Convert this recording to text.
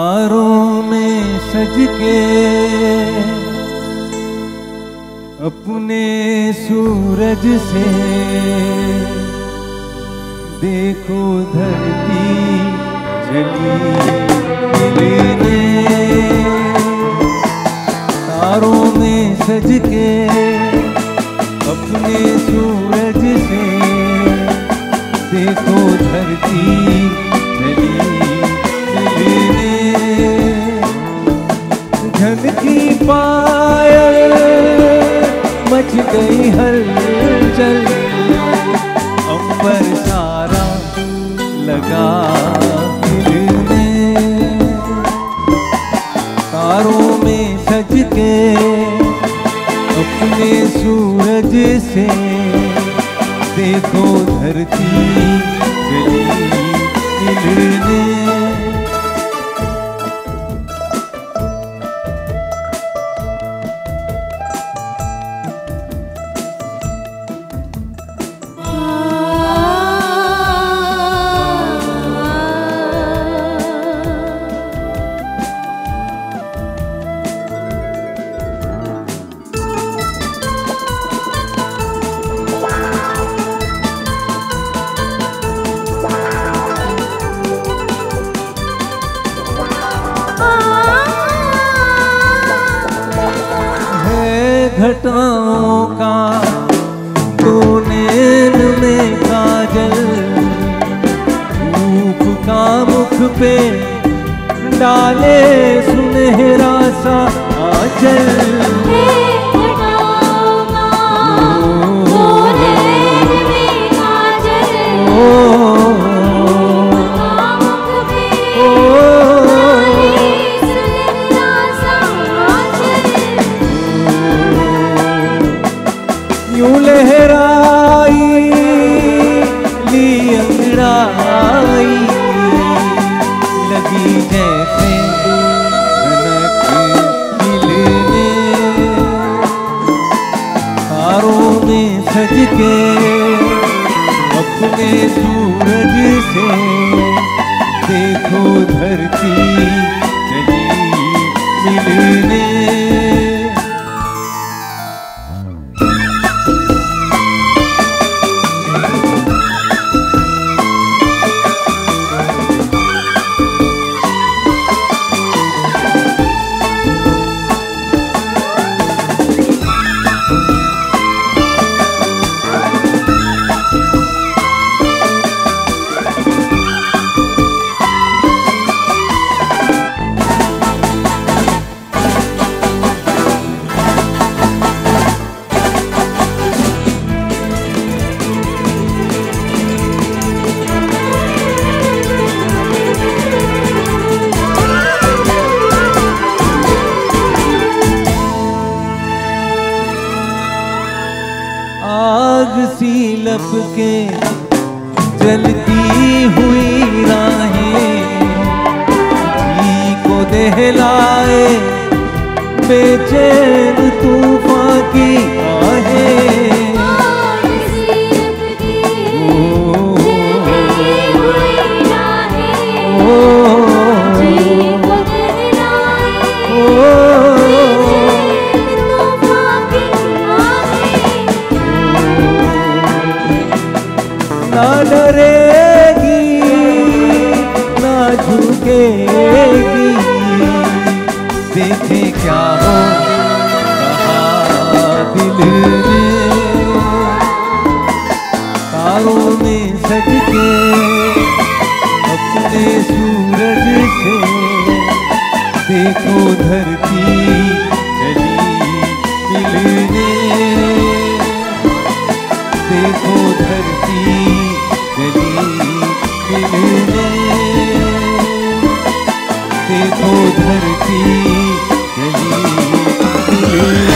तारों में सज के अपने सूरज से देखो धरती जली मिलने। तारों में सज के अपने सूरज से देखो धरती जली मिलने। झनकी पायल मच गई हलचल, अंबर सारा लगा हिलने। तारों में सज के अपने सूरज से देखो धरती जली हिलने। घटाओं का तो नैन में काजल, धूप का मुख पे डाले सुनहरा सा आंचल। यूं लहराई ली अंगड़ाई, लगी जैसे धनक खिलने। तारों में सज के अपने सूरज से देखो धरती जली मिलने। आग सी लपके जलती हुई राहें, जी को दहलाए बेचैन तूफान की आहें। ना डरेगी ना झुकेगी, देखे क्या हो कहा दिल ने। तारों में सज के अपने सूरज से देखो धरती जली मिलने। देखो धरती जली मिलने। देखो धरती जली मिलने।